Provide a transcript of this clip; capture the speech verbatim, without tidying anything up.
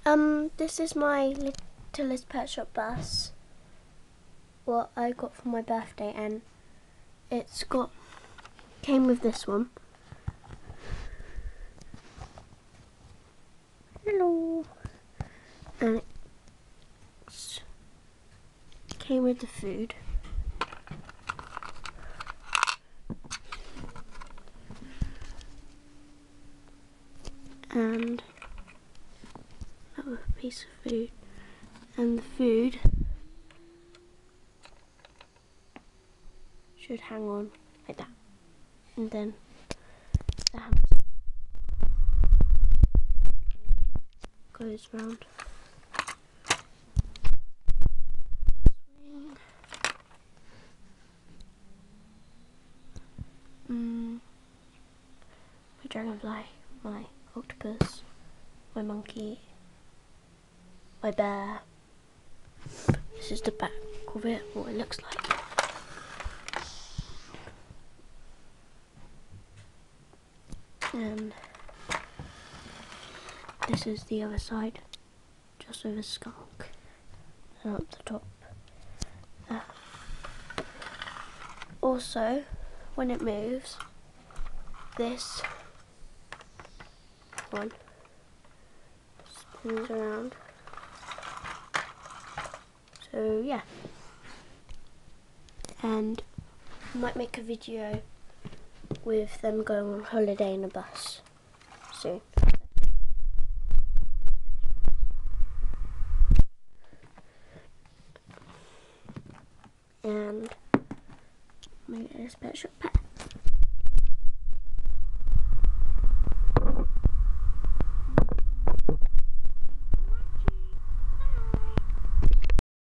Um, this is my Littlest Pet Shop Bus, what I got for my birthday, and it's got, came with this one. Hello. And it came with the food. And another piece of food, and the food should hang on like that, and then the hamster goes round. Swing. Mm. My dragonfly, my octopus, my monkey, my bear. This is the back of it, what it looks like. And this is the other side, just with a skunk, and up the top. Uh, also, when it moves, this one spins around. So yeah, and I might make a video with them going on holiday in a bus soon. And maybe this pet shop pet.